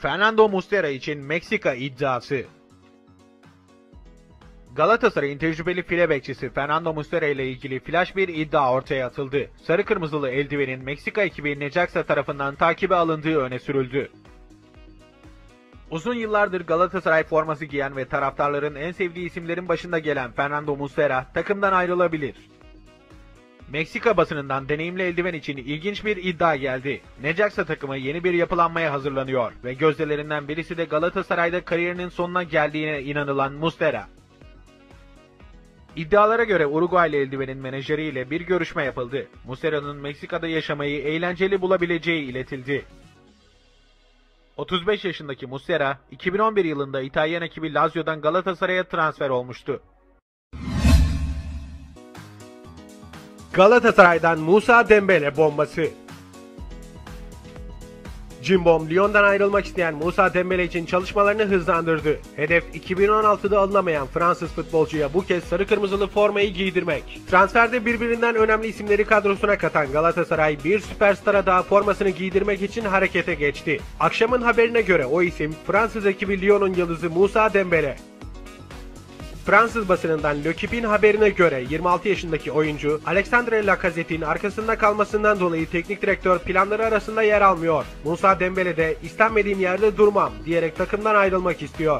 Fernando Muslera için Meksika iddiası. Galatasaray'ın tecrübeli file bekçisi Fernando Muslera ile ilgili flash bir iddia ortaya atıldı. Sarı kırmızılı eldivenin Meksika ekibi Necaxa tarafından takibe alındığı öne sürüldü. Uzun yıllardır Galatasaray forması giyen ve taraftarların en sevdiği isimlerin başında gelen Fernando Muslera takımdan ayrılabilir. Meksika basınından deneyimli eldiven için ilginç bir iddia geldi. Necaxa takımı yeni bir yapılanmaya hazırlanıyor ve gözdelerinden birisi de Galatasaray'da kariyerinin sonuna geldiğine inanılan Muslera. İddialara göre Uruguaylı eldivenin menajeriyle bir görüşme yapıldı. Muslera'nın Meksika'da yaşamayı eğlenceli bulabileceği iletildi. 35 yaşındaki Muslera, 2011 yılında İtalyan ekibi Lazio'dan Galatasaray'a transfer olmuştu. Galatasaray'dan Musa Dembele bombası. Cimbom, Lyon'dan ayrılmak isteyen Musa Dembele için çalışmalarını hızlandırdı. Hedef 2016'da alınamayan Fransız futbolcuya bu kez sarı kırmızılı formayı giydirmek. Transferde birbirinden önemli isimleri kadrosuna katan Galatasaray bir süperstara daha formasını giydirmek için harekete geçti. Akşamın haberine göre o isim Fransız ekibi Lyon'un yıldızı Musa Dembele. Fransız basınından L'Equipe'in haberine göre 26 yaşındaki oyuncu Alexandre Lacazette'in arkasında kalmasından dolayı teknik direktör planları arasında yer almıyor. Musa Dembele de istenmediğim yerde durmam diyerek takımdan ayrılmak istiyor.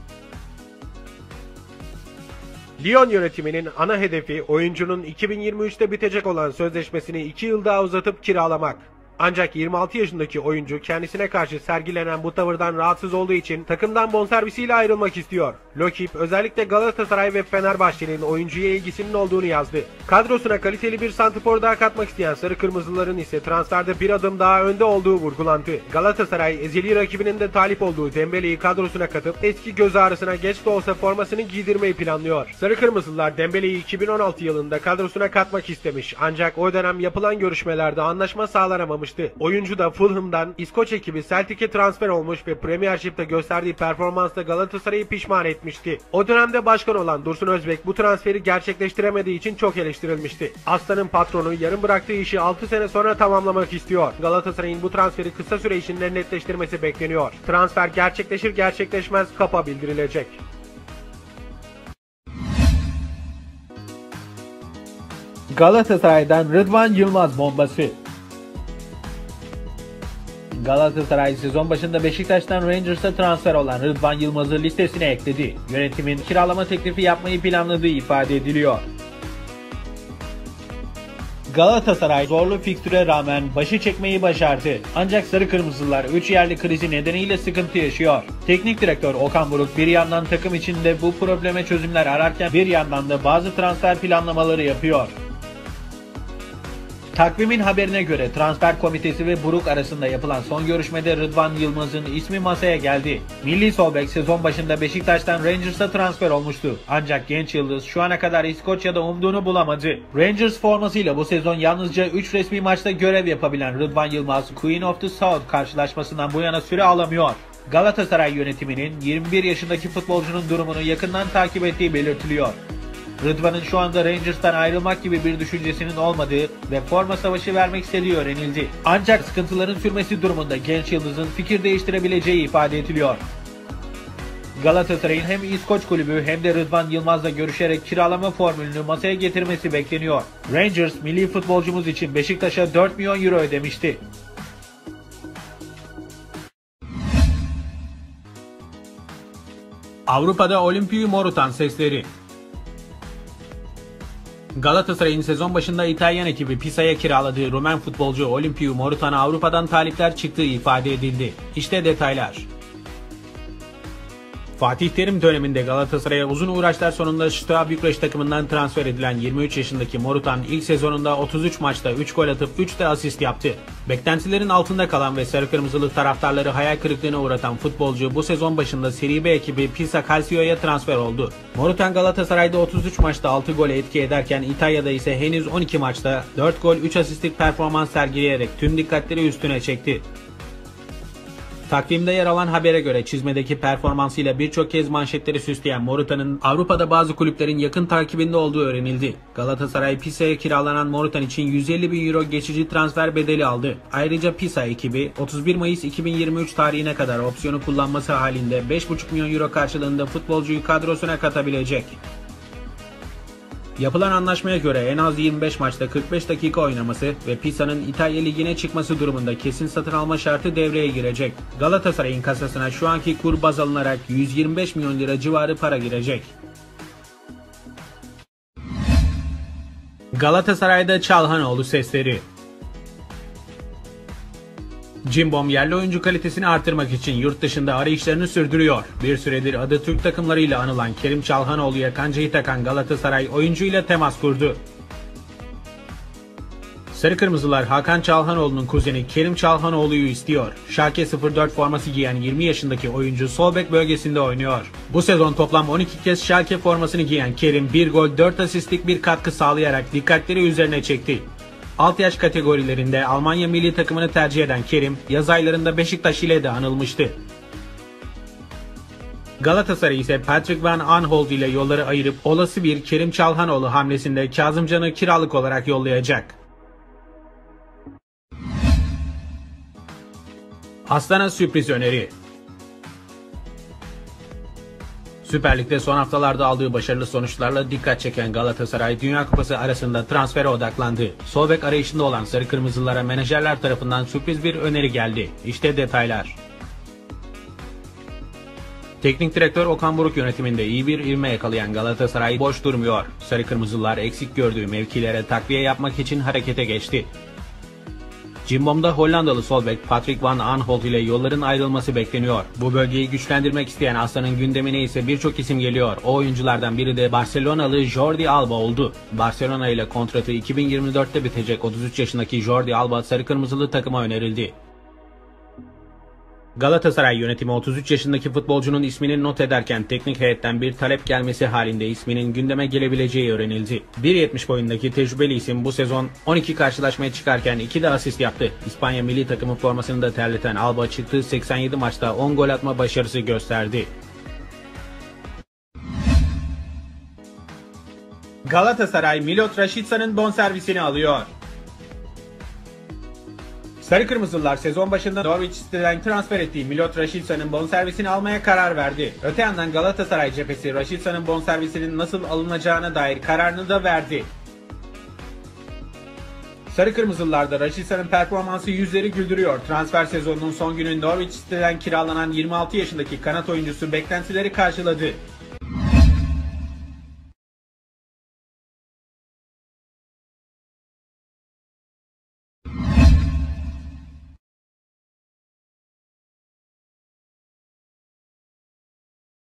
Lyon yönetiminin ana hedefi oyuncunun 2023'te bitecek olan sözleşmesini 2 yıl daha uzatıp kiralamak. Ancak 26 yaşındaki oyuncu kendisine karşı sergilenen bu tavırdan rahatsız olduğu için takımdan bonservisiyle ayrılmak istiyor. L'Equipe özellikle Galatasaray ve Fenerbahçe'nin oyuncuya ilgisinin olduğunu yazdı. Kadrosuna kaliteli bir santrfor daha katmak isteyen sarı kırmızıların ise transferde bir adım daha önde olduğu vurgulandı. Galatasaray ezeli rakibinin de talip olduğu Dembele'yi kadrosuna katıp eski göz ağrısına geç de olsa formasını giydirmeyi planlıyor. Sarı kırmızılar Dembele'yi 2016 yılında kadrosuna katmak istemiş ancak o dönem yapılan görüşmelerde anlaşma sağlanamamış. Oyuncu da Fulham'dan İskoç ekibi Celtic'e transfer olmuş ve Premiership'te gösterdiği performansla Galatasaray'ı pişman etmişti. O dönemde başkan olan Dursun Özbek bu transferi gerçekleştiremediği için çok eleştirilmişti. Aslan'ın patronu yarım bıraktığı işi 6 sene sonra tamamlamak istiyor. Galatasaray'ın bu transferi kısa süre içinde netleştirmesi bekleniyor. Transfer gerçekleşir gerçekleşmez kapa bildirilecek. Galatasaray'dan Rıdvan Yılmaz bombası. Galatasaray sezon başında Beşiktaş'tan Rangers'a transfer olan Rıdvan Yılmaz'ı listesine ekledi. Yönetimin kiralama teklifi yapmayı planladığı ifade ediliyor. Galatasaray zorlu fikstüre rağmen başı çekmeyi başardı. Ancak sarı kırmızılar 3 yerli krizi nedeniyle sıkıntı yaşıyor. Teknik direktör Okan Buruk bir yandan takım içinde bu probleme çözümler ararken bir yandan da bazı transfer planlamaları yapıyor. Takvimin haberine göre transfer komitesi ve Buruk arasında yapılan son görüşmede Rıdvan Yılmaz'ın ismi masaya geldi. Milli sol bek sezon başında Beşiktaş'tan Rangers'a transfer olmuştu. Ancak genç yıldız şu ana kadar İskoçya'da umduğunu bulamadı. Rangers formasıyla bu sezon yalnızca 3 resmi maçta görev yapabilen Rıdvan Yılmaz, Queen of the South karşılaşmasından bu yana süre alamıyor. Galatasaray yönetiminin 21 yaşındaki futbolcunun durumunu yakından takip ettiği belirtiliyor. Rıdvan'ın şu anda Rangers'tan ayrılmak gibi bir düşüncesinin olmadığı ve forma savaşı vermek istediği öğrenildi. Ancak sıkıntıların sürmesi durumunda genç yıldızın fikir değiştirebileceği ifade ediliyor. Galatasaray'ın hem İskoç kulübü hem de Rıdvan Yılmaz'la görüşerek kiralama formülünü masaya getirmesi bekleniyor. Rangers milli futbolcumuz için Beşiktaş'a 4 milyon euro ödemişti. Avrupa'da Olimpiu Morutan sesleri. Galatasaray'ın sezon başında İtalyan ekibi Pisa'ya kiraladığı Rumen futbolcu Olimpiu Morutan'a Avrupa'dan talipler çıktığı ifade edildi. İşte detaylar. Fatih Terim döneminde Galatasaray'a uzun uğraşlar sonunda Steaua Bükreş takımından transfer edilen 23 yaşındaki Morutan ilk sezonunda 33 maçta 3 gol atıp 3 de asist yaptı. Beklentilerin altında kalan ve sarı kırmızılı taraftarları hayal kırıklığına uğratan futbolcu bu sezon başında Serie B ekibi Pisa Calcio'ya transfer oldu. Morutan Galatasaray'da 33 maçta 6 gole etki ederken İtalya'da ise henüz 12 maçta 4 gol 3 asistlik performans sergileyerek tüm dikkatleri üstüne çekti. Takvimde yer alan habere göre çizmedeki performansıyla birçok kez manşetleri süsleyen Morutan'ın Avrupa'da bazı kulüplerin yakın takibinde olduğu öğrenildi. Galatasaray Pisa'ya kiralanan Morutan için 150 bin euro geçici transfer bedeli aldı. Ayrıca Pisa ekibi 31 Mayıs 2023 tarihine kadar opsiyonu kullanması halinde 5,5 milyon euro karşılığında futbolcuyu kadrosuna katabilecek. Yapılan anlaşmaya göre en az 25 maçta 45 dakika oynaması ve Pisa'nın İtalya Ligi'ne çıkması durumunda kesin satın alma şartı devreye girecek. Galatasaray'ın kasasına şu anki kur baz alınarak 125 milyon lira civarı para girecek. Galatasaray'da Çalhanoğlu sesleri. Cimbom yerli oyuncu kalitesini artırmak için yurt dışında arayışlarını sürdürüyor. Bir süredir adı Türk takımlarıyla anılan Kerim Çalhanoğlu'ya kancayı takan Galatasaray oyuncuyla temas kurdu. Sarı Kırmızılar Hakan Çalhanoğlu'nun kuzeni Kerim Çalhanoğlu'yu istiyor. Schalke 04 forması giyen 20 yaşındaki oyuncu sol bek bölgesinde oynuyor. Bu sezon toplam 12 kez Schalke formasını giyen Kerim 1 gol 4 asistlik bir katkı sağlayarak dikkatleri üzerine çekti. Alt yaş kategorilerinde Almanya milli takımını tercih eden Kerim, yaz aylarında Beşiktaş ile de anılmıştı. Galatasaray ise Patrick Van Aanholt ile yolları ayırıp olası bir Kerim Çalhanoğlu hamlesinde Kazımcan'ı kiralık olarak yollayacak. Aslan'a sürpriz öneri. Süper Lig'de son haftalarda aldığı başarılı sonuçlarla dikkat çeken Galatasaray Dünya Kupası arasında transfere odaklandı. Sol bek arayışında olan Sarı Kırmızılara menajerler tarafından sürpriz bir öneri geldi. İşte detaylar. Teknik direktör Okan Buruk yönetiminde iyi bir ivme yakalayan Galatasaray boş durmuyor. Sarı Kırmızılar eksik gördüğü mevkilere takviye yapmak için harekete geçti. Cimbom'da Hollandalı sol bek Patrick Van Aanholt ile yolların ayrılması bekleniyor. Bu bölgeyi güçlendirmek isteyen Aslan'ın gündemine ise birçok isim geliyor. O oyunculardan biri de Barcelonalı Jordi Alba oldu. Barcelona ile kontratı 2024'te bitecek 33 yaşındaki Jordi Alba Sarı Kırmızılı takıma önerildi. Galatasaray yönetimi 33 yaşındaki futbolcunun ismini not ederken teknik heyetten bir talep gelmesi halinde isminin gündeme gelebileceği öğrenildi. 1.70 boyundaki tecrübeli isim bu sezon 12 karşılaşmaya çıkarken 2 de asist yaptı. İspanya milli takımı formasını da terleten Alba çıktığı 87 maçta 10 gol atma başarısı gösterdi. Galatasaray Milot Rashidsa'nın bonservisini alıyor. Sarı Kırmızılar sezon başında Norwich City'den transfer ettiği Milot Rashidsa'nın bonservisini almaya karar verdi. Öte yandan Galatasaray cephesi Rashidsa'nın bonservisinin nasıl alınacağına dair kararını da verdi. Sarı Kırmızılarda Rashidsa'nın performansı yüzleri güldürüyor. Transfer sezonunun son günü Norwich City'den kiralanan 26 yaşındaki kanat oyuncusu beklentileri karşıladı.